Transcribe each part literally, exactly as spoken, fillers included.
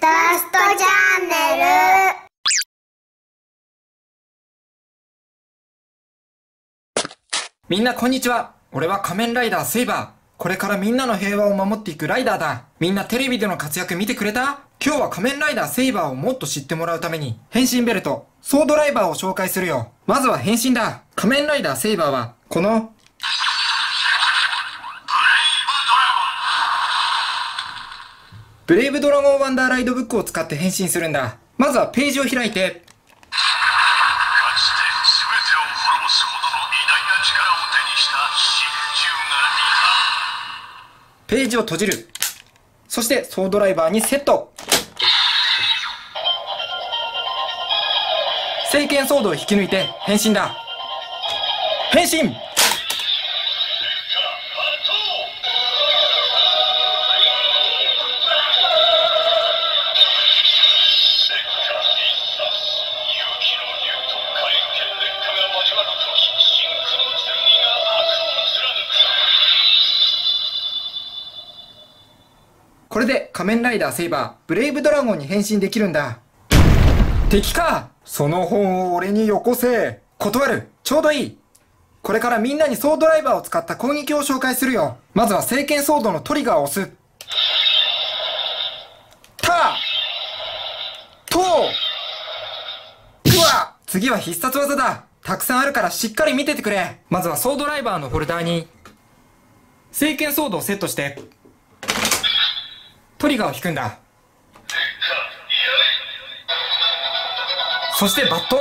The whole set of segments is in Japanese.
ラストチャンネル。 みんなこんにちは。俺は仮面ライダーセイバー。これからみんなの平和を守っていくライダーだ。みんなテレビでの活躍見てくれた？今日は仮面ライダーセイバーをもっと知ってもらうために変身ベルト、ソードライバーを紹介するよ。まずは変身だ。仮面ライダーセイバーはこのブレイブドラゴンワンダーライドブックを使って変身するんだ。まずはページを開いて、ページを閉じる。そしてソードライバーにセット。聖剣ソードを引き抜いて変身だ。変身。これで仮面ライダーセイバー、ブレイブドラゴンに変身できるんだ。敵か！その本を俺によこせ。断る。ちょうどいい。これからみんなにソードライバーを使った攻撃を紹介するよ。まずは聖剣ソードのトリガーを押す。タトクワ。次は必殺技だ。たくさんあるからしっかり見ててくれ。まずはソードライバーのホルダーに聖剣ソードをセットしてトリガーを引くんだ。そしてバット。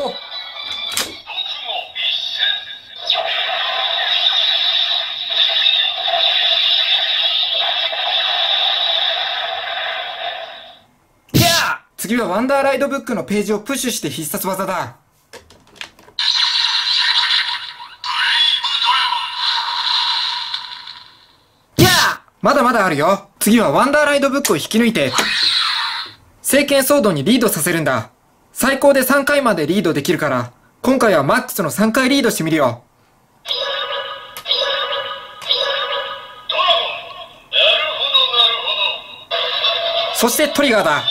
いやー！次はワンダーライドブックのページをプッシュして必殺技だ。いやー！まだまだあるよ。次はワンダーライドブックを引き抜いて聖剣ソードにリードさせるんだ。最高でさんかいまでリードできるから、今回はマックスのさんかいリードしてみるよ。そしてトリガーだ。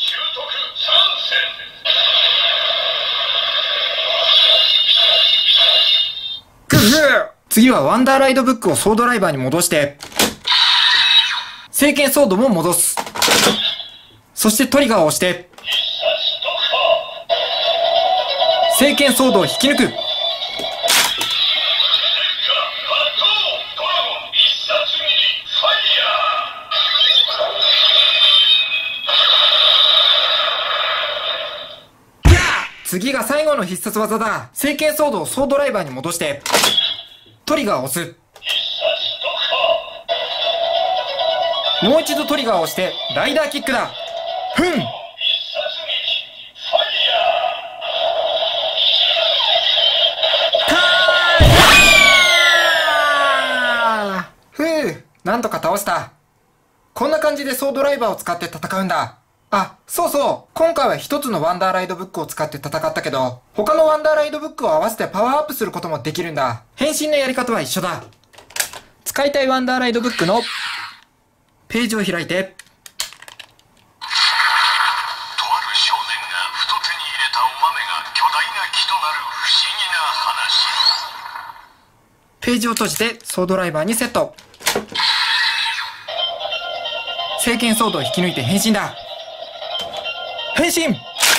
グフー！次はワンダーライドブックをソードライバーに戻して聖剣ソードも戻す。そしてトリガーを押して聖剣ソードを引き抜く。次が最後の必殺技だ。聖剣ソードをソードライバーに戻してトリガーを押す。もう一度トリガーを押してライダーキックだ。ふん。ふう、なんとか倒した。こんな感じでソードライバーを使って戦うんだ。あ、そうそう。今回は一つのワンダーライドブックを使って戦ったけど、他のワンダーライドブックを合わせてパワーアップすることもできるんだ。変身のやり方は一緒だ。使いたいワンダーライドブックのページを開いて、とある少年がふと手に入れたお豆が巨大な木となる不思議な話。ページを閉じてソードライバーにセット。聖剣ソードを引き抜いて変身だ。変身。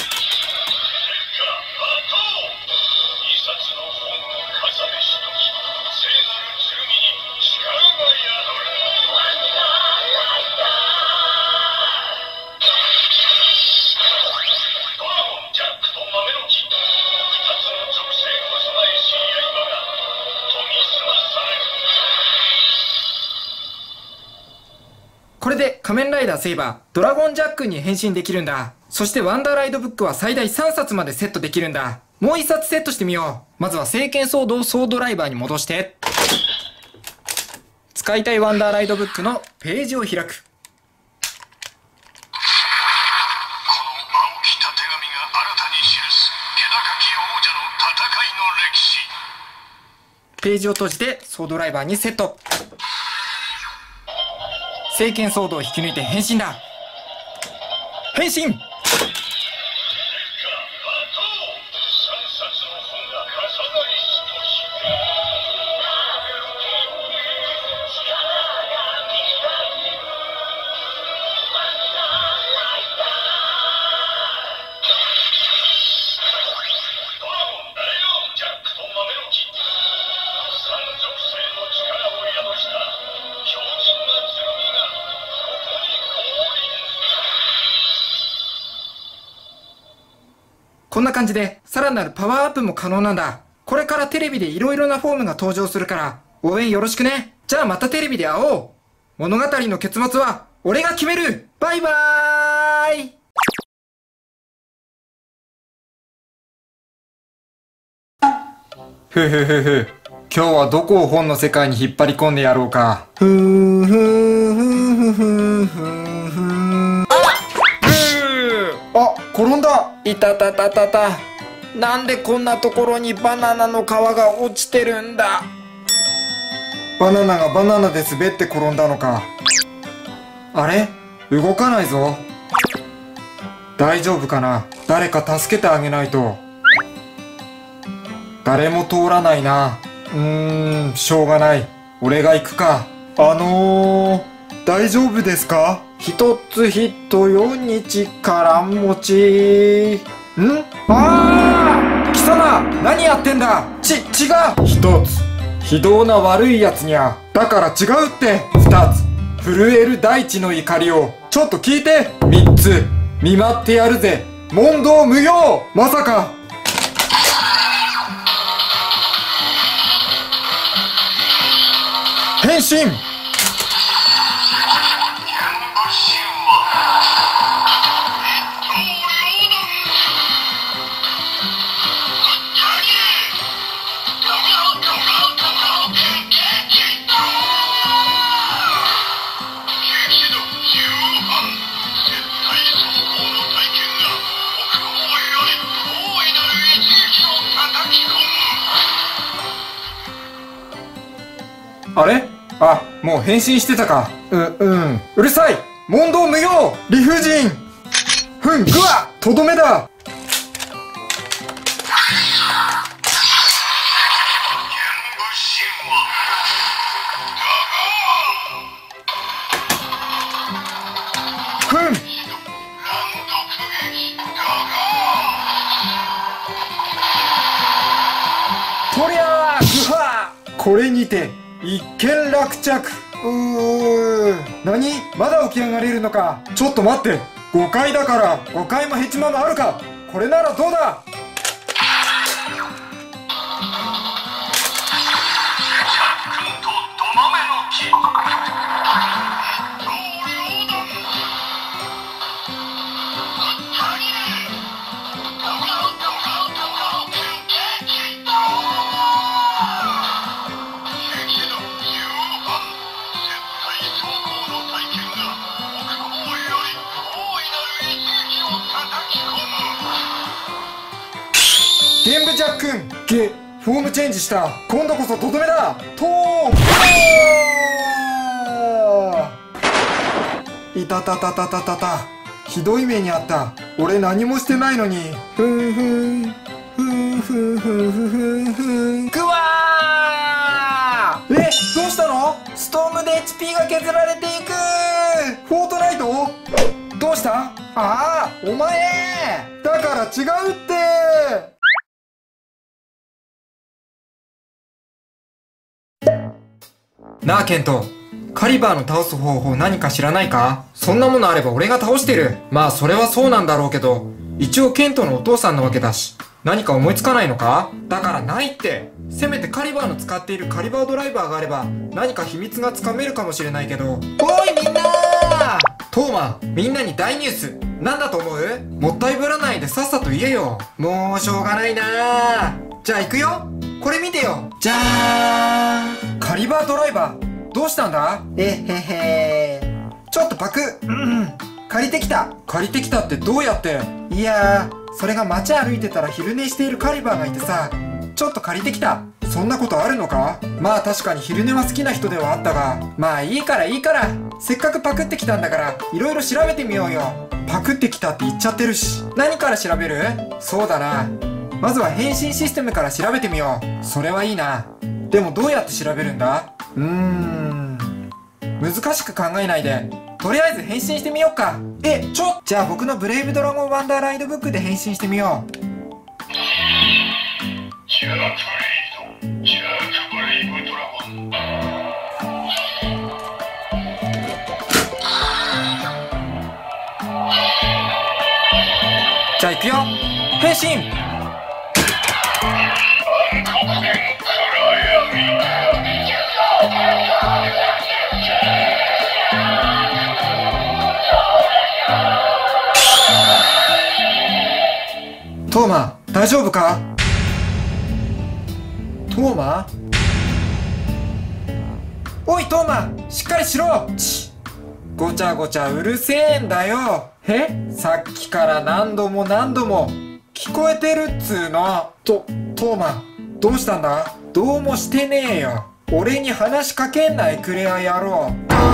これで仮面ライダーセイバー、ドラゴンジャックに変身できるんだ。そしてワンダーライドブックは最大さんさつまでセットできるんだ。もういっさつセットしてみよう。まずは聖剣ソードをソードライバーに戻して、使いたいワンダーライドブックのページを開く。この青きた手紙が新たに記す気高き王者の戦いの歴史。ページを閉じてソードライバーにセット。聖剣ソードを引き抜いて変身だ。 変身。こんな感じでさらなるパワーアップも可能なんだ。これからテレビで色々なフォームが登場するから応援よろしくね。じゃあまたテレビで会おう。物語の結末は俺が決める。バイバーイ。ふふふふ。今日はどこを本の世界に引っ張り込んでやろうか。ふーふーふーふーふーふー。あ、転んだ。いたたたたた。なんでこんなところにバナナの皮が落ちてるんだ。バナナがバナナで滑って転んだのか。あれ？動かないぞ。大丈夫かな？誰か助けてあげないと。誰も通らないな。うーん、しょうがない。俺が行くか。あのー、大丈夫ですか？一つヒット四日からん餅。ん？ああ！貴様、何やってんだ？ち、違う！一つ。非道な悪いやつにゃ。だから違うって。二つ。震える大地の怒りを。ちょっと聞いて。三つ。見舞ってやるぜ。問答無用！まさか。変身！あれ？あ、もう変身してたか。う、うん。うるさい！問答無用！理不尽！ふん、ぐわ！とどめだ！ふん！とりゃー！ぐわー！これにて一件落着。うー。何？まだ起き上がれるのか。ちょっと待って。ごかいだからごかいもヘチマもあるか。これならどうだ。玄武ジャックン、ゲ、フォームチェンジした。今度こそとどめだ。とーいたたたたたたた。ひどい目にあった。俺何もしてないのに。ふんふんふんふんふんふんふんふん。ぐわー！え、どうしたの？ストームで エイチピー が削られていく。フォートナイト？どうした？ああ、お前だから違うって。なあケント、カリバーの倒す方法何か知らないか？そんなものあれば俺が倒してる。まあそれはそうなんだろうけど、一応ケントのお父さんなわけだし、何か思いつかないのか？だからないって。せめてカリバーの使っているカリバードライバーがあれば何か秘密がつかめるかもしれないけど。おいみんなー！トーマ、みんなに大ニュース。なんだと思う？もったいぶらないでさっさと言えよ。もうしょうがないなー。じゃあ行くよ。これ見てよ。じゃーん。カリバードライバー、どうしたんだ？えへへ。ちょっとパク。うん。借りてきた。借りてきたってどうやって？いやー、それが街歩いてたら昼寝しているカリバーがいてさ、ちょっと借りてきた。 そんなことあるのか？まあ確かに昼寝は好きな人ではあったが、まあいいからいいから。せっかくパクってきたんだから、いろいろ調べてみようよ。パクってきたって言っちゃってるし。何から調べる？そうだな。まずは返信システムから調べてみよう。それはいいな。でもどうやって調べるんだ？うーん。難しく考えないで。とりあえず返信してみようか。え、ちょじゃあ僕のブレイブドラゴンワンダーライドブックで返信してみよう。ジャークレイド、ジャークブレイブドラゴン。じゃあ行くよ。返信。トーマ、大丈夫か？トーマ？おいトーマ、しっかりしろ！ちごちゃごちゃうるせえんだよ。え？さっきから何度も何度も聞こえてるっつーの。と、トーマ、どうしたんだ？どうもしてねえよ。俺に話しかけんなエクレア野郎。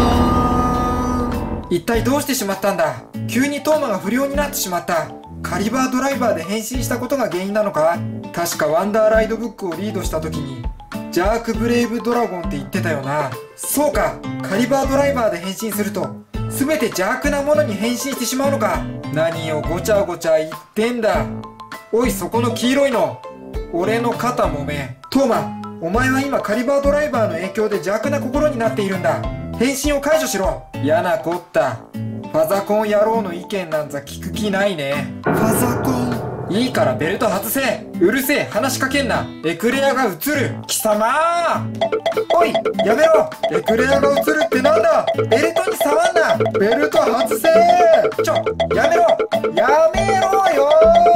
一体どうしてしまったんだ？急にトーマが不良になってしまった。カリバードライバーで変身したことが原因なのか？確かワンダーライドブックをリードした時にジャークブレイブドラゴンって言ってたよな。そうか、カリバードライバーで変身すると全て邪悪なものに変身してしまうのか。何をごちゃごちゃ言ってんだ。おいそこの黄色いの、俺の肩もめ。トーマ、お前は今カリバードライバーの影響で邪悪な心になっているんだ。変身を解除しろ。嫌なこった。ファザコン野郎の意見なんざ聞く気ないね。ファザコン。いいからベルト外せ。うるせえ、話しかけんな。エクレアが映る。貴様ー。おいやめろ。エクレアが映るってなんだ。ベルトに触んな。ベルト外せー。ちょやめろやめろよ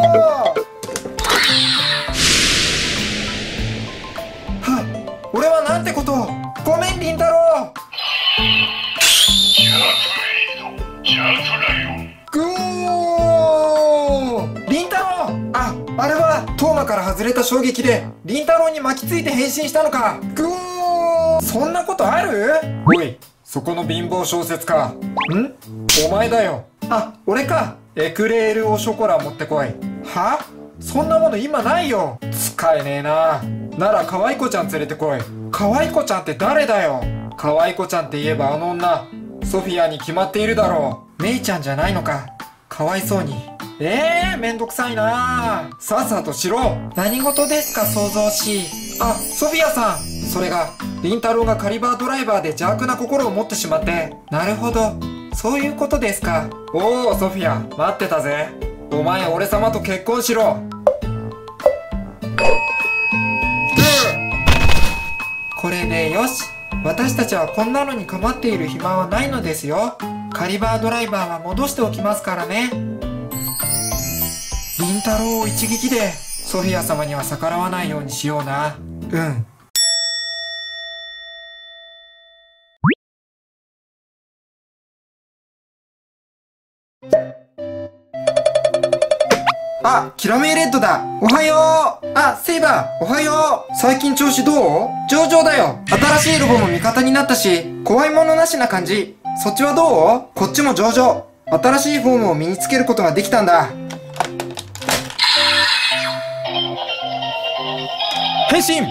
ー。はっ、俺はなんてことを。ごめん凛太郎。ぐー凛太郎。あ、あれはトーマから外れた衝撃で凛太郎に巻きついて変身したのか。ぐーそんなことある？おいそこの貧乏小説家。ん？お前だよ。あ、俺か。エクレール・オ・ショコラ持ってこい。は？そんなもの今ないよ。使えねえな。なら可愛い子ちゃん連れてこい。可愛い子ちゃんって誰だよ。可愛い子ちゃんって言えばあの女ソフィアに決まっているだろう。メイちゃんじゃないのか。かわいそうに。ええー、めんどくさいな。さっさとしろ。何事ですか想像しい。あ、ソフィアさん。それが凛太郎がカリバードライバーで邪悪な心を持ってしまって。なるほど、そういうことですか。おおソフィア、待ってたぜ。お前俺様と結婚しろ。これでよし。私たちはこんなのに構っている暇はないのですよ。カリバードライバーは戻しておきますからね。凛太郎を一撃でソフィア様には逆らわないようにしような。うん。あ、キラメイレッドだ。おはよう。あ、セイバー、おはよう。最近調子どう？上々だよ。新しいロボも味方になったし、怖いものなしな感じ。そっちはどう？こっちも上々。新しいフォームを身につけることができたんだ。変身！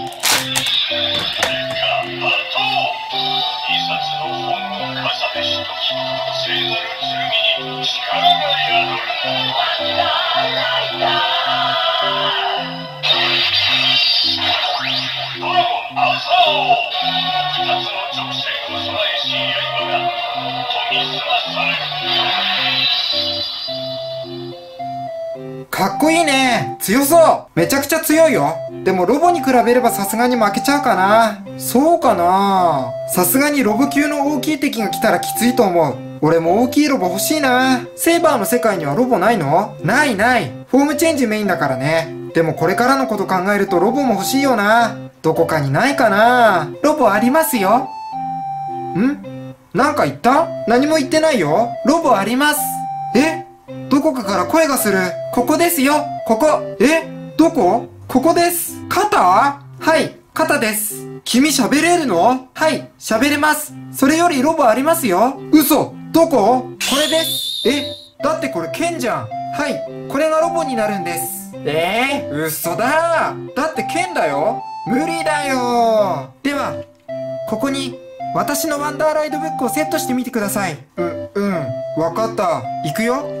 かっこいいね。強そう。めちゃくちゃ強いよ。でもロボに比べればさすがに負けちゃうかな。そうかな。さすがにロボ級の大きい敵が来たらきついと思う。俺も大きいロボ欲しいな。セイバーの世界にはロボないの？ないない。フォームチェンジメインだからね。でもこれからのこと考えるとロボも欲しいよな。どこかにないかな。ロボありますよ。ん？なんか言った？何も言ってないよ。ロボあります。え？どこかから声がする。ここですよ。ここ。え？どこ？ここです。肩？はい。 肩です。君喋れるの？はい、喋れます。それよりロボありますよ。嘘？どこ？これです。え、だってこれ剣じゃん。はい、これがロボになるんです。えー、嘘だー。だって剣だよ。無理だよー。では、ここに私のワンダーライドブックをセットしてみてください。う、うん、わかった。行くよ。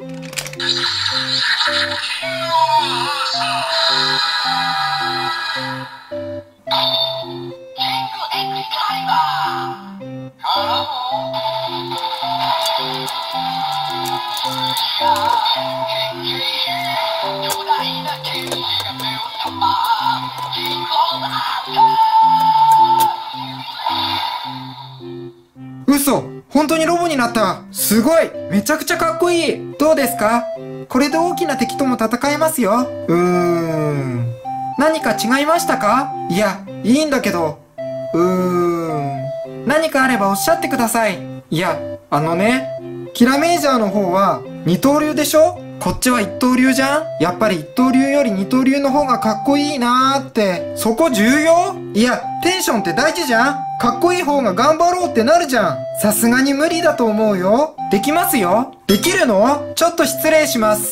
嘘、本当にロボになった。すごい、めちゃくちゃかっこいい。どうですか？これで大きな敵とも戦えますよ。うーん。何か違いましたか？いや、いいんだけど。うーん。何かあればおっしゃってください。いや、あのね、キラメージャーの方は二刀流でしょ？こっちは一刀流じゃん？やっぱり一刀流より二刀流の方がかっこいいなーって。そこ重要？いや、テンションって大事じゃん？かっこいい方が頑張ろうってなるじゃん。さすがに無理だと思うよ。できますよ。できるの？ちょっと失礼します。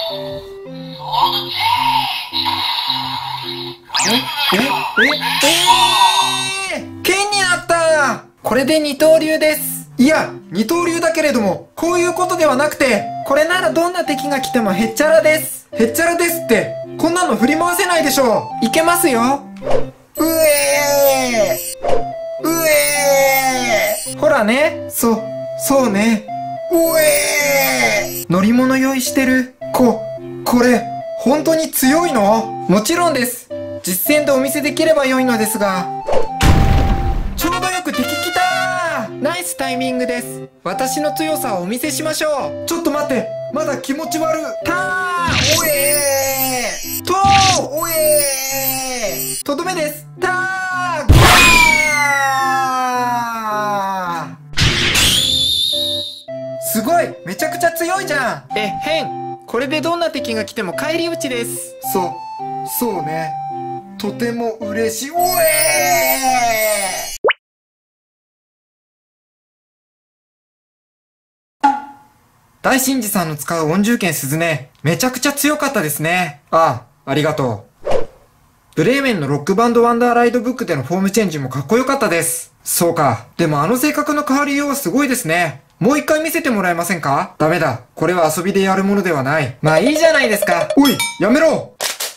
え、え、え、えー、剣になった！これで二刀流です。いや、二刀流だけれども、こういうことではなくて、これならどんな敵が来てもへっちゃらです。へっちゃらですって、こんなの振り回せないでしょう。いけますよ。うえーうえーほらね、そ、そうね。うえー乗り物用意してる。こ、これ、本当に強いの？もちろんです。実戦でお見せできれば良いのですが。ちょうどよく敵来たー！ナイスタイミングです。私の強さをお見せしましょう。ちょっと待って、まだ気持ち悪。たー！おえーとー！おえーとどめです。たー！ぐわー！すごい！めちゃくちゃ強いじゃん。え、へん。これでどんな敵が来ても返り討ちです。そう、そうね。とても嬉しい。おえー！大神寺さんの使う温獣剣鈴ね、めちゃくちゃ強かったですね。ああ、ありがとう。ブレーメンのロックバンドワンダーライドブックでのフォームチェンジもかっこよかったです。そうか。でもあの性格の変わりようはすごいですね。もう一回見せてもらえませんか？ダメだ。これは遊びでやるものではない。まあいいじゃないですか。おい、やめろ！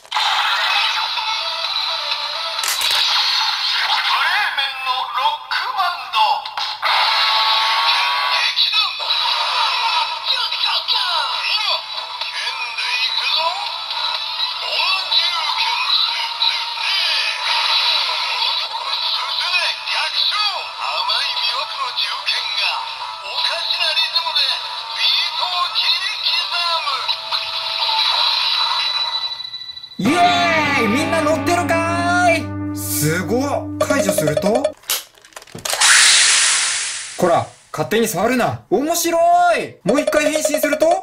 イエーイ！みんな乗ってるかーい！すごっ！解除するとこら、勝手に触るな。面白い！もう一回変身すると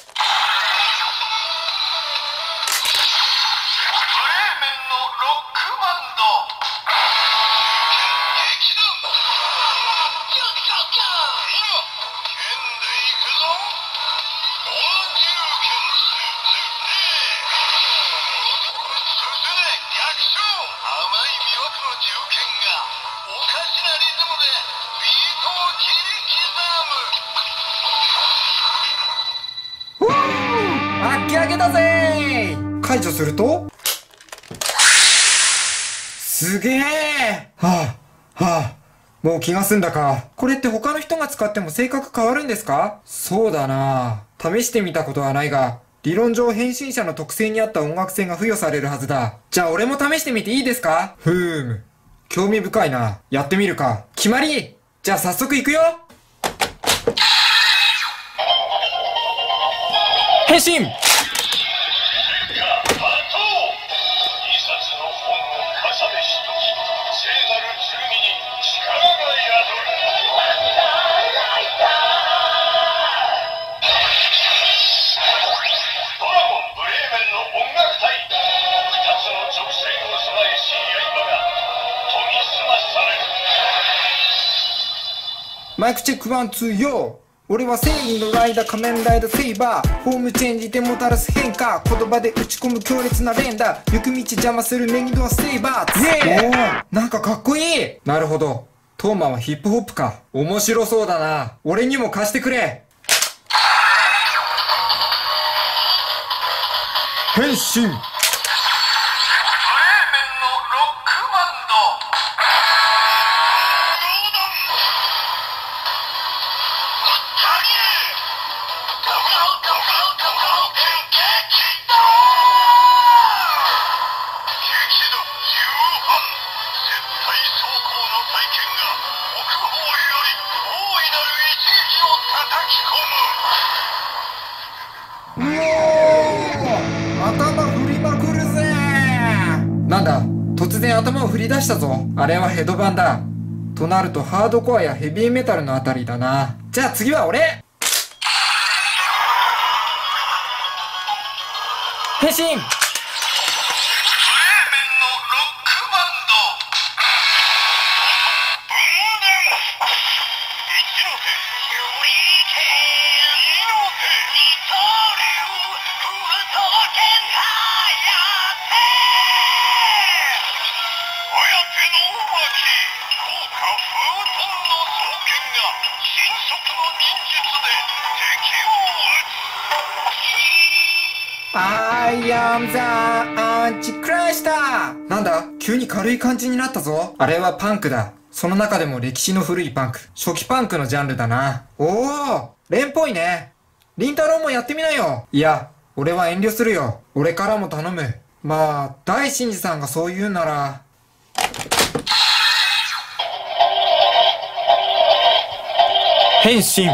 巻き上げだぜー！解除するとすげえ！はあ、はあ、もう気が済んだか。これって他の人が使っても性格変わるんですか？そうだなぁ。試してみたことはないが、理論上変身者の特性に合った音楽性が付与されるはずだ。じゃあ俺も試してみていいですか？ふーむ。興味深いな。やってみるか。決まり！じゃあ早速行くよ！変身！ マイクチェックワンツーよ。俺は正義のライダー仮面ライダーセイバー。フォームチェンジでもたらす変化、言葉で打ち込む強烈な連打、行く道邪魔するネギドアセイバー。イエーイ。なんかかっこいい。なるほど、トーマはヒップホップか。面白そうだな。俺にも貸してくれ。変身。うおー、頭振りまくるぜ。なんだ、突然頭を振り出したぞ。あれはヘドバンだ。となるとハードコアやヘビーメタルのあたりだな。じゃあ次は俺。変身。I am the Antichrist。なんだ、急に軽い感じになったぞ。あれはパンクだ。その中でも歴史の古いパンク、初期パンクのジャンルだな。おお、連っぽいね。りんたろーもやってみなよ。いや、俺は遠慮するよ。俺からも頼む。まあ、大神寺さんがそう言うなら。変身。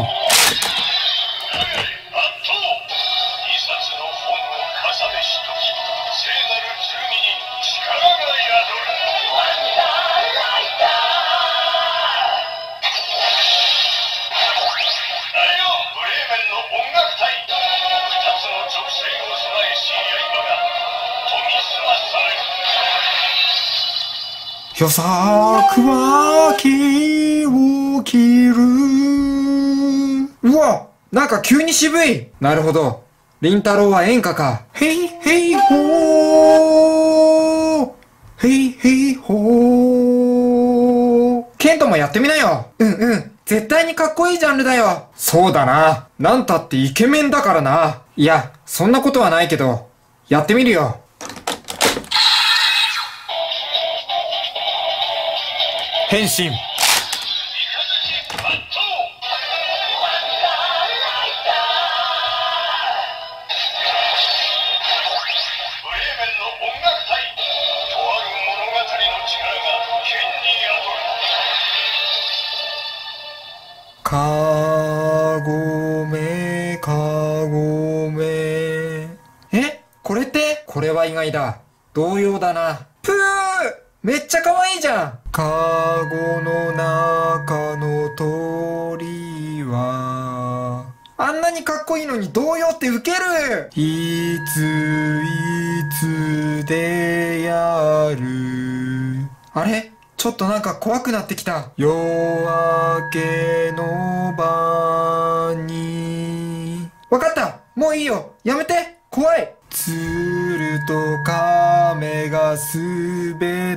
よさくは気を切る。うわ、なんか急に渋い。なるほど、りんたろーは演歌か。へいへいほー、へいへいほー。ケントもやってみなよ。うんうん、絶対にかっこいいジャンルだよ。そうだな、なんたってイケメンだからな。いや、そんなことはないけど、やってみるよ。変身。かごめかごめ。え、これって。これは意外だ。童謡だな。プー、めっちゃ可愛いじゃん。かごの中の鳥は、あんなにかっこいいのに童謡ってウケる。いついつでやる。あれ、ちょっとなんか怖くなってきた。夜明けの晩に。わかった、もういいよ、やめて、怖い。つると亀が滑った。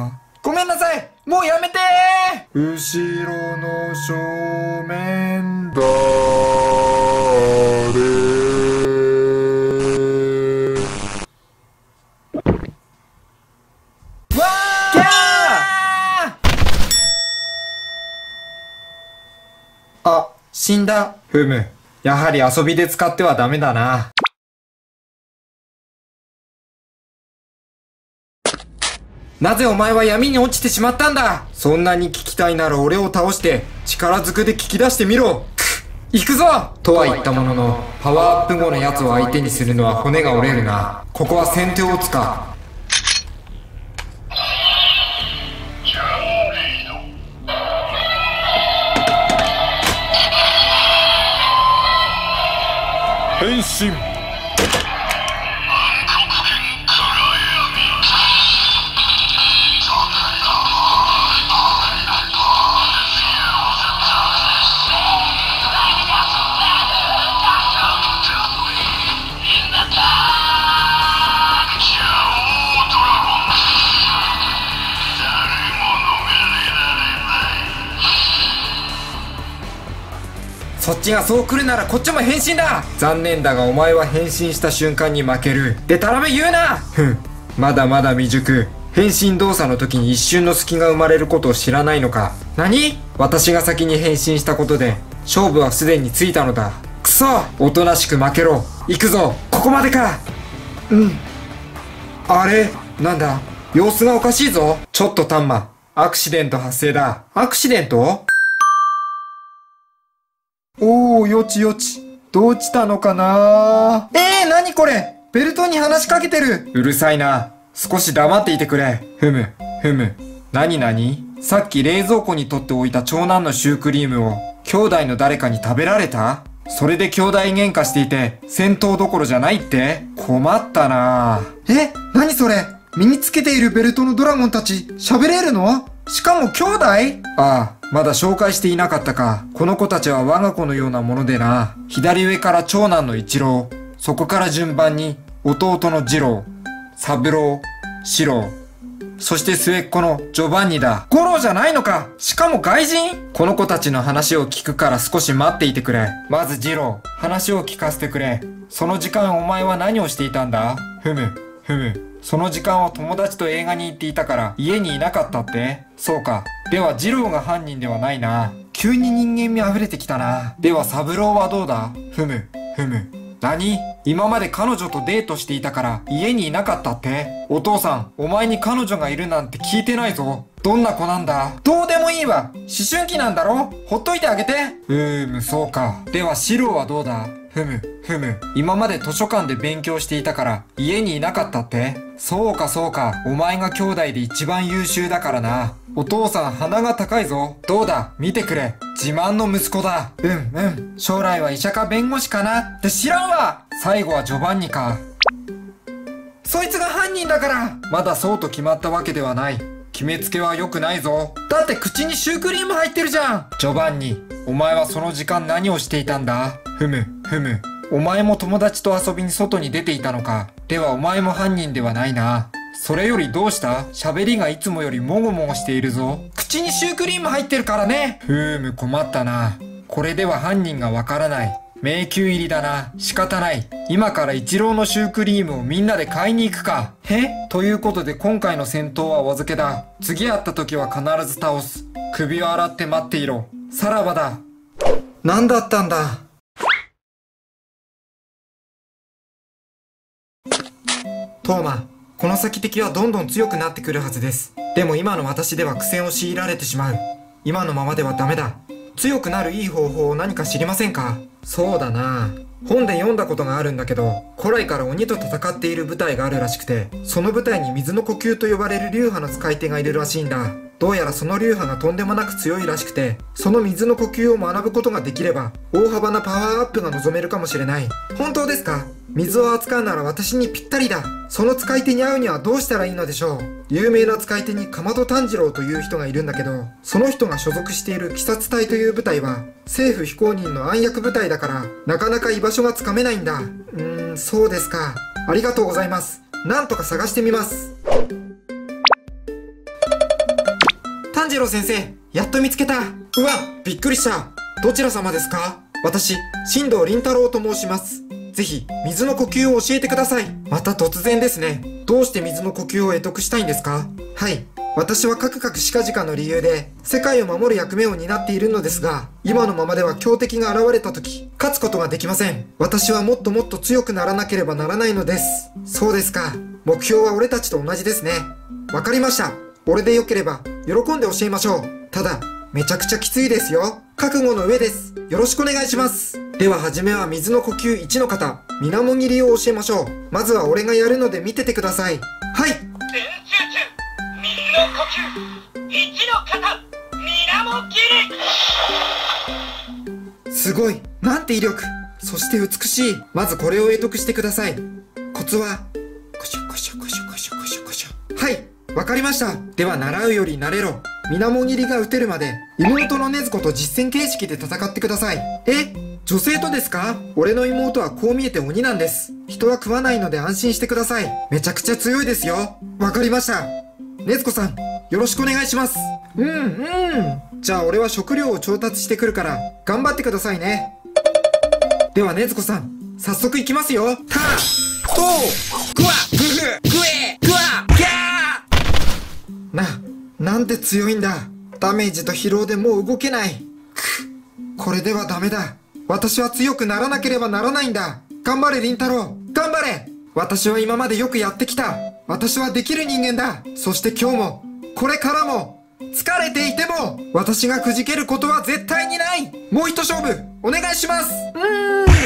ごめんなさい、もうやめてー。後ろの正面だれ。わー、キャー。あ、死んだ。ふむ、やはり遊びで使ってはダメだな。なぜお前は闇に落ちてしまったんだ。そんなに聞きたいなら俺を倒して力ずくで聞き出してみろ。くっ、行くぞとは言ったものの、パワーアップ後のやつを相手にするのは骨が折れるな。ここは先手を打つか。変身。 ちがそう来るならこっちも変身だ。残念だがお前は変身した瞬間に負ける。でたらめ言うな。ふん、まだまだ未熟。変身動作の時に一瞬の隙が生まれることを知らないのか。何？私が先に変身したことで勝負はすでについたのだ。くそ、おとなしく負けろ。行くぞ。ここまでか。うん。あれ、なんだ、様子がおかしいぞ。ちょっとタンマ、アクシデント発生だ。アクシデント？おー、よちよち。どう落ちたのかな。えー、なにこれ。ベルトに話しかけてる。うるさいな。少し黙っていてくれ。ふむ、ふむ。なになに？さっき冷蔵庫に取っておいた長男のシュークリームを兄弟の誰かに食べられた？それで兄弟喧嘩していて戦闘どころじゃないって？困ったな。え、なにそれ。身につけているベルトのドラゴンたち喋れるの？しかも兄弟？ああ、まだ紹介していなかったか。この子たちは我が子のようなものでな。左上から長男の一郎、そこから順番に弟の次郎、三郎、四郎、そして末っ子のジョバンニだ。五郎じゃないのか。しかも外人。この子たちの話を聞くから少し待っていてくれ。まず次郎、話を聞かせてくれ。その時間お前は何をしていたんだ？ふむ、ふむ。その時間は友達と映画に行っていたから家にいなかったって？そうか。では次郎が犯人ではないな。急に人間味あふれてきたな。では三郎はどうだ？ふむ、ふむ。何？今まで彼女とデートしていたから家にいなかったって？お父さん、お前に彼女がいるなんて聞いてないぞ。どんな子なんだ？どうでもいいわ。思春期なんだろ？ほっといてあげて。うーむ、そうか。では四郎はどうだ？ふむ、ふむ。今まで図書館で勉強していたから家にいなかったって？そうかそうか。お前が兄弟で一番優秀だからな。お父さん鼻が高いぞ。どうだ、見てくれ。自慢の息子だ。うんうん。将来は医者か弁護士かなって知らんわ。最後はジョバンニか。そいつが犯人だから。まだそうと決まったわけではない。決めつけは良くないぞ。だって口にシュークリーム入ってるじゃん。ジョバンニ、お前はその時間何をしていたんだ？ふむ、ふむ。お前も友達と遊びに外に出ていたのか。ではお前も犯人ではないな。それよりどうした？喋りがいつもよりもごもごしているぞ。口にシュークリーム入ってるからね。ふーむ、困ったな。これでは犯人がわからない。迷宮入りだな。仕方ない。今から一郎のシュークリームをみんなで買いに行くか。へ？ということで今回の戦闘はお預けだ。次会った時は必ず倒す。首を洗って待っていろ。さらばだ。何だったんだ。トーマ、この先敵はどんどん強くなってくるはずです。でも今の私では苦戦を強いられてしまう。今のままではダメだ。強くなるいい方法を何か知りませんか？そうだな。本で読んだことがあるんだけど、古来から鬼と戦っている部隊があるらしくて、その部隊に水の呼吸と呼ばれる流派の使い手がいるらしいんだ。どうやらその流派がとんでもなく強いらしくて、その水の呼吸を学ぶことができれば、大幅なパワーアップが望めるかもしれない。本当ですか？水を扱うなら私にぴったりだ。その使い手に会うにはどうしたらいいのでしょう？有名な使い手に竈門炭治郎という人がいるんだけど、その人が所属している鬼殺隊という部隊は政府非公認の暗躍部隊だから、なかなか居場所がつかめないんだ。うーん、そうですか。ありがとうございます。なんとか探してみます。炭治郎先生、やっと見つけた。うわ、びっくりした。どちら様ですか？私、新藤凛太郎と申します。ぜひ、水の呼吸を教えてください。また突然ですね。どうして水の呼吸を得得したいんですか？はい。私はカクカクしかじかの理由で、世界を守る役目を担っているのですが、今のままでは強敵が現れた時、勝つことができません。私はもっともっと強くならなければならないのです。そうですか。目標は俺たちと同じですね。わかりました。俺でよければ、喜んで教えましょう。ただ、めちゃくちゃきついですよ。覚悟の上です。よろしくお願いします。でははじめは水の呼吸いちの方、水面切りを教えましょう。まずは俺がやるので見ててください。はい。 全集中、水の呼吸いちの方、水面切り。 すごい。なんて威力。そして美しい。まずこれを得得してください。コツは、コショコショコショコショコショコショ。はい。わかりました。では習うより慣れろ。水面切りが打てるまで、妹の禰豆子と実戦形式で戦ってください。え？女性とですか？俺の妹はこう見えて鬼なんです。人は食わないので安心してください。めちゃくちゃ強いですよ。わかりました。禰豆子さん、よろしくお願いします。うんうん。じゃあ俺は食料を調達してくるから、頑張ってくださいね。 ではねずこさん、早速いきますよ。たとぐわぐふぐえぐわギャーな、なんで強いんだ。ダメージと疲労でもう動けない。く、これではダメだ。私は強くならなければならないんだ。頑張れ凛太郎、頑張れ。私は今までよくやってきた。私はできる人間だ。そして今日もこれからも疲れていても私がくじけることは絶対にない。もう一勝負お願いします。うーん、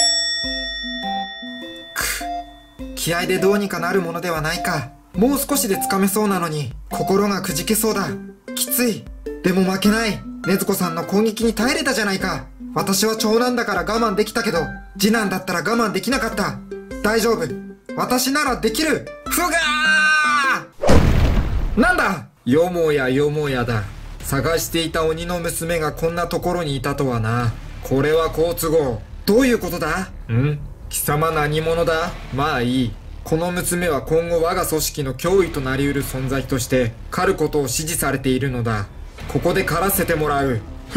く、気合でどうにかなるものではないか。もう少しでつかめそうなのに心がくじけそうだ。きつい。でも負けない。禰豆子さんの攻撃に耐えれたじゃないか。私は長男だから我慢できたけど、次男だったら我慢できなかった。大丈夫、私ならできる。ふがー、なんだ。よもやよもやだ。探していた鬼の娘がこんなところにいたとはな。これは好都合。どういうことだ。ん、貴様何者だ。まあいい。この娘は今後我が組織の脅威となり得る存在として狩ることを指示されているのだ。ここで狩らせてもらう。ふん、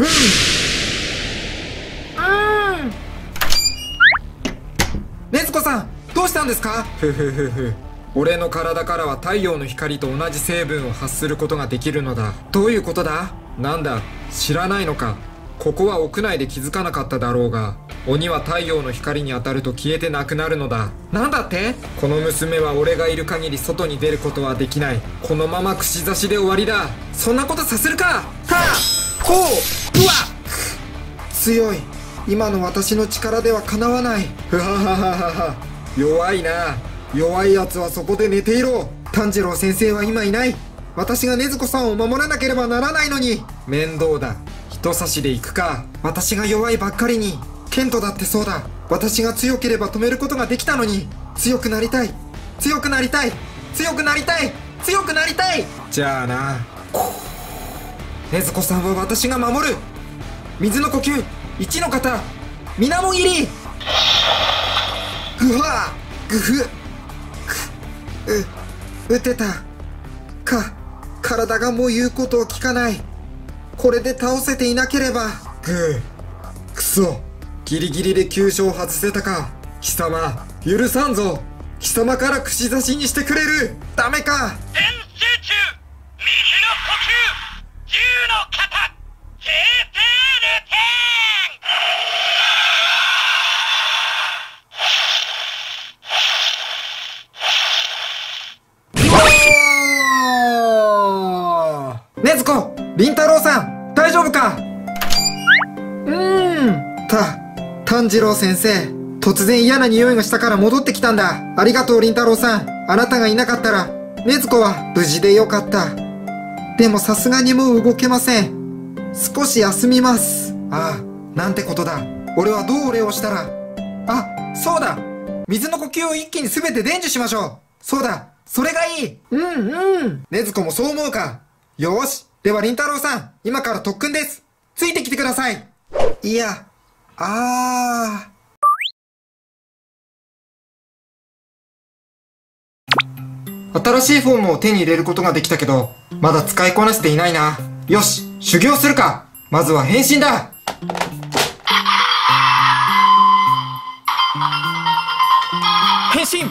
禰豆子さん、どうしたんですか。ふふふふ、俺の体からは太陽の光と同じ成分を発することができるのだ。どういうことだ。なんだ、知らないのか。ここは屋内で気づかなかっただろうが、鬼は太陽の光に当たると消えてなくなるのだ。なんだって。この娘は俺がいる限り外に出ることはできない。このまま串刺しで終わりだ。そんなことさせるか。はっほううわっ、強い。今の私の力ではかなわない。ふはははは。弱いな。弱いやつはそこで寝ていろ。炭治郎先生は今いない。私が禰豆子さんを守らなければならないのに。面倒だ。人差しで行くか。私が弱いばっかりに。ケントだってそうだ。私が強ければ止めることができたのに。強くなりたい、強くなりたい、強くなりたい、強くなりたい。じゃあな。禰豆子さんは私が守る。水の呼吸一の型、水面切り。ぐわぐふう、撃てたか。体がもう言うことを聞かない。これで倒せていなければ。ぐー、くそ、ギリギリで急所を外せたか。貴様許さんぞ。貴様から串刺しにしてくれる。ダメか。 全集中、水の呼吸、銃の型、精帝ルテ禰豆子、凛太郎さん、大丈夫か。うーん、た、炭治郎先生、突然嫌な匂いがしたから戻ってきたんだ。ありがとう凛太郎さん。あなたがいなかったら禰豆子は無事でよかった。でもさすがにもう動けません。少し休みます。ああ、なんてことだ。俺はどうお礼をしたら。あ、そうだ、水の呼吸を一気に全て伝授しましょう。そうだ、それがいい。うんうん、禰豆子もそう思うか。よーし、では凛太郎さん、今から特訓です。ついてきてください。いや、あー、新しいフォームを手に入れることができたけど、まだ使いこなしていないな。よし、修行するか。まずは変身だ。変身。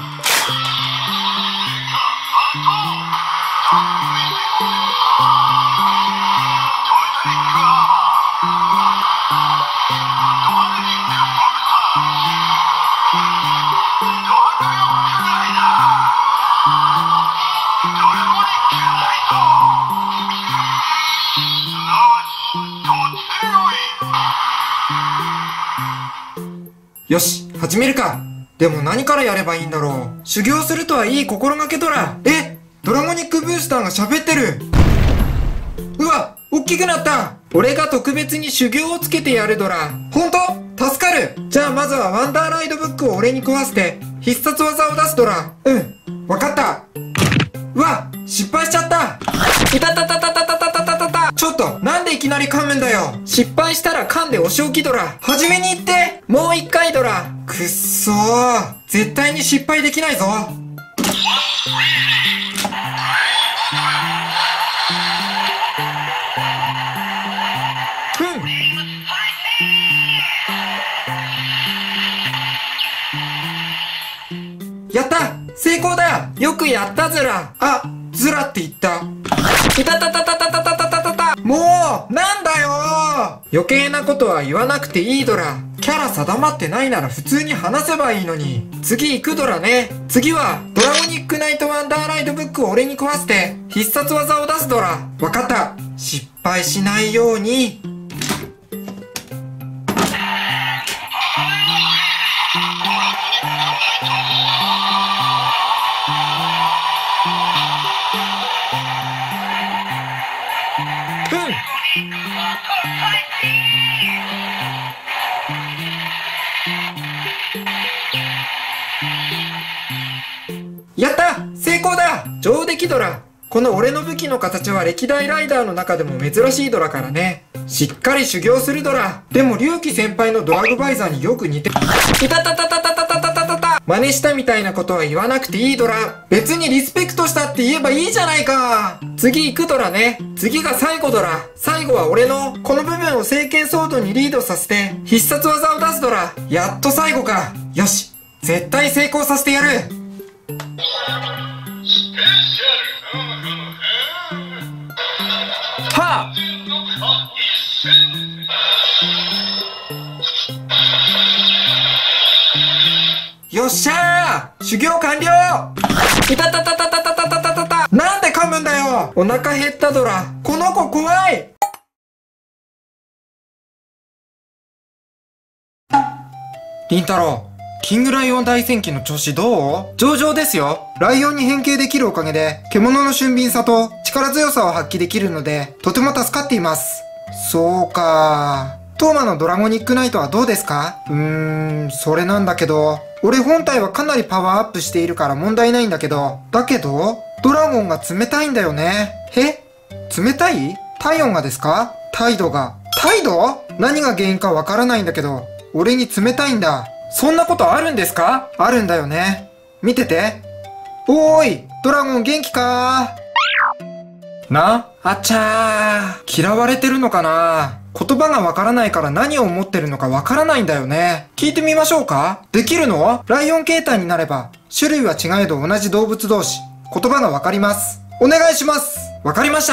よし、始めるか。でも何からやればいいんだろう。修行するとはいい心がけドラ。え、ドラゴニックブースターが喋ってる。うわ、大きくなった。俺が特別に修行をつけてやるドラ。ほんと？助かる。じゃあまずはワンダーライドブックを俺に壊して必殺技を出すドラ。うん、わかった。うわ、失敗しちゃった。いたたたたたたたたたたた。ちょっと、なんでいきなり噛むんだよ。失敗したら噛んでお仕置きドラ。初めに言って。もう一回ドラ。くっそー。絶対に失敗できないぞ。ふん。 やった！成功だ！よくやったズラ。あ、ズラって言った。いたたたたたたたたたたた。もうなんだよ。余計なことは言わなくていいドラ。キャラ定まってないなら普通に話せばいいのに。次行くドラね。次はドラゴニックナイトワンダーライドブックを俺に壊して必殺技を出すドラ。わかった。失敗しないように。やった！成功だ！上出来ドラ。この俺の武器の形は歴代ライダーの中でも珍しいドラからね。しっかり修行するドラ。でも龍騎先輩のドラグバイザーによく似て、いたたたたたたたたたたた。真似したみたいなことは言わなくていいドラ。別にリスペクトしたって言えばいいじゃないか。次行くドラね。次が最後ドラ。最後は俺のこの部分を聖剣ソードにリードさせて必殺技を出すドラ。やっと最後か。よし、絶対成功させてやる。はあ、よっしゃー、修行完了。いたたたたたたたたたたた。なんで噛むんだよ。お腹減ったドラ。この子怖い。りんたろう、キングライオン大戦記の調子どう？上々ですよ。ライオンに変形できるおかげで、獣の俊敏さと力強さを発揮できるので、とても助かっています。そうか。トーマのドラゴニックナイトはどうですか？うーん、それなんだけど、俺本体はかなりパワーアップしているから問題ないんだけど、だけど、ドラゴンが冷たいんだよね。え？冷たい？体温がですか？態度が。態度？何が原因かわからないんだけど、俺に冷たいんだ。そんなことあるんですか？あるんだよね。見てて。おーい、ドラゴン元気かー？な？あっちゃー。嫌われてるのかな？言葉がわからないから何を思ってるのかわからないんだよね。聞いてみましょうか？できるの？ライオン形態になれば、種類は違えど同じ動物同士、言葉がわかります。お願いします。わかりました。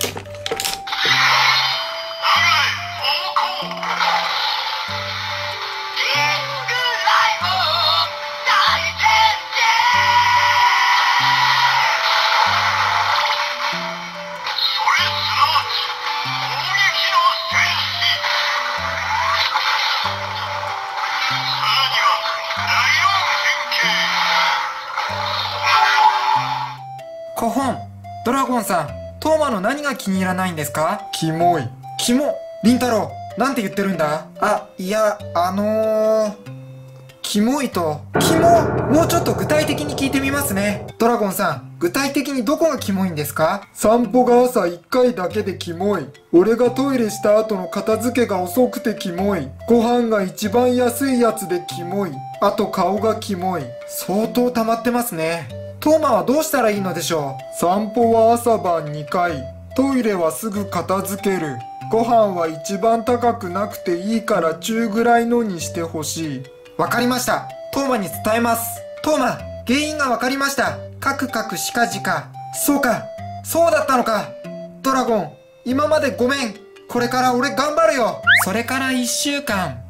コホン、ドラゴンさん、トーマの何が気に入らないんですか？キモい。キモ？リンタロウ、なんて言ってるんだ？あ、いや、あのー、キモいと、キモ？もうちょっと具体的に聞いてみますね。ドラゴンさん、具体的にどこがキモいんですか？散歩が朝いっかいだけでキモい。俺がトイレした後の片付けが遅くてキモい。ご飯が一番安いやつでキモい。あと顔がキモい。相当溜まってますね。トーマはどうしたらいいのでしょう？散歩は朝晩にかい。トイレはすぐ片付ける。ご飯は一番高くなくていいから中ぐらいのにしてほしい。わかりました。トーマに伝えます。トーマ、原因がわかりました。カクカクしかじか。そうか。そうだったのか。ドラゴン、今までごめん。これから俺頑張るよ。それからいっしゅうかん。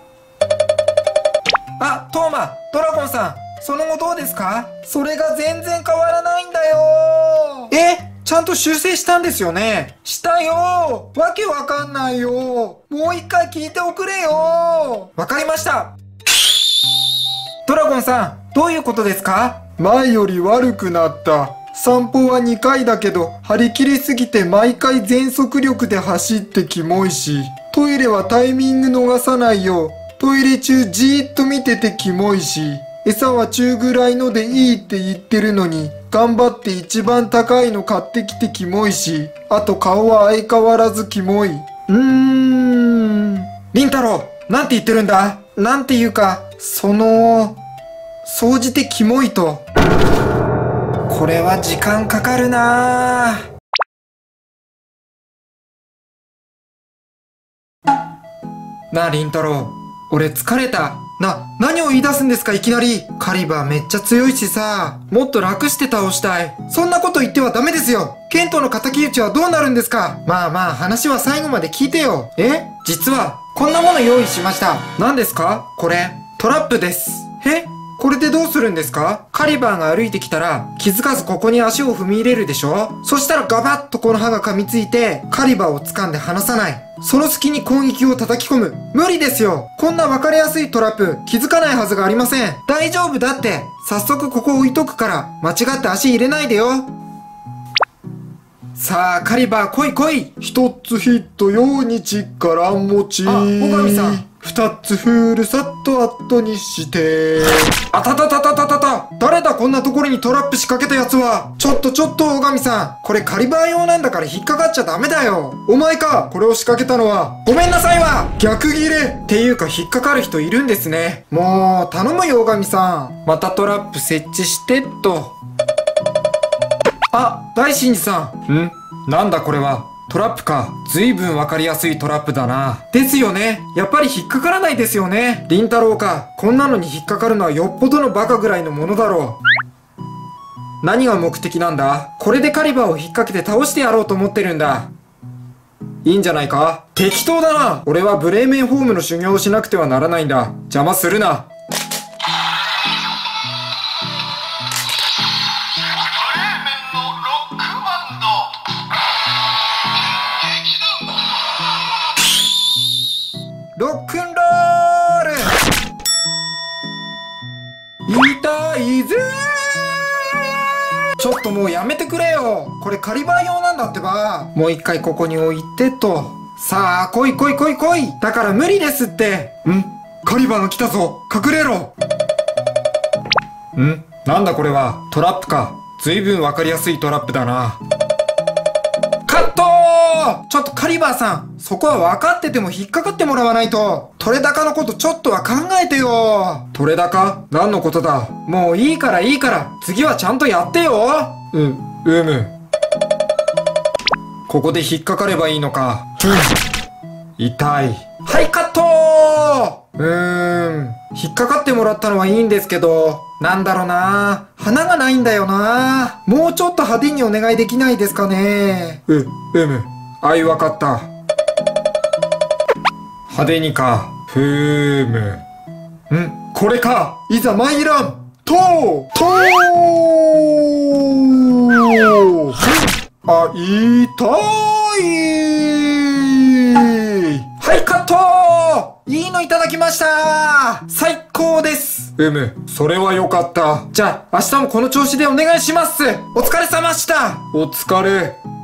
あ、トーマ、ドラゴンさん。その後どうですか？それが全然変わらないんだよ。え？ちゃんと修正したんですよね？したよ。わけわかんないよ。もう一回聞いておくれよ。わかりました。ドラゴンさん、どういうことですか？前より悪くなった。散歩はにかいだけど、張り切りすぎて毎回全速力で走ってキモいし、トイレはタイミング逃さないよ。トイレ中じーっと見ててキモいし、餌は中ぐらいのでいいって言ってるのに、頑張って一番高いの買ってきてキモいし、あと顔は相変わらずキモい。うーん。りんたろう、なんて言ってるんだ？なんていうか、その、総じてキモいと。これは時間かかるなぁ。なあ、りんたろう。俺疲れた。 な、何を言い出すんですかいきなり。カリバーめっちゃ強いしさ、もっと楽して倒したい。そんなこと言ってはダメですよ。ケントの敵討ちはどうなるんですか。まあまあ話は最後まで聞いてよ。え、実はこんなもの用意しました。何ですかこれ。トラップです。え、これでどうするんですか。カリバーが歩いてきたら気づかずここに足を踏み入れるでしょ。そしたらガバッとこの歯が噛みついてカリバーを掴んで離さない。その隙に攻撃を叩き込む。無理ですよ。こんな分かりやすいトラップ気づかないはずがありません。大丈夫だって。早速ここ置いとくから間違って足入れないでよ。さあカリバー来い来い。一つヒット用に力持ち。あ、小神さん。二つフルサット後にして。あたたたたたたた。誰だこんなところにトラップ仕掛けたやつは。ちょっとちょっと大神さん。これカリバー用なんだから引っかかっちゃダメだよ。お前か、これを仕掛けたのは。ごめんなさいわ。逆ギレ。っていうか引っかかる人いるんですね。もう、頼むよ大神さん。またトラップ設置してっと。あ、大神寺さん。ん？なんだこれは。トラップか。ずいぶんわかりやすいトラップだな。ですよね。やっぱり引っかからないですよね。凛太郎か。こんなのに引っかかるのはよっぽどのバカぐらいのものだろう。何が目的なんだ。これでカリバーを引っ掛けて倒してやろうと思ってるんだ。いいんじゃないか。適当だな。俺はブレーメンホームの修行をしなくてはならないんだ。邪魔するな。ロックンロール。痛いぜー。ちょっともうやめてくれよ。これカリバー用なんだってば。もう一回ここに置いてと。さあ来い来い来い来い。だから無理ですって。ん、カリバーが来たぞ。隠れろ。ん、なんだこれは。トラップか。ずいぶんわかりやすいトラップだな。カットー。ちょっとカリバーさん、そこは分かってても引っかかってもらわないと。取れ高のことちょっとは考えてよ。取れ高？何のことだ。もういいからいいから、次はちゃんとやってよ。うん、うむ。ここで引っかかればいいのか。ふん。痛い。はい、カットー。うーん。引っかかってもらったのはいいんですけど、なんだろうな。花がないんだよな。もうちょっと派手にお願いできないですかね。う、うむ。あい、わかった。派手にか。ふーむ。ん、これか。いざ参らん。とーとー。あ、痛い。はい、カットー。いいのいただきました。最高です。うむ、それはよかった。じゃあ、明日もこの調子でお願いします。お疲れ様でした。お疲れ。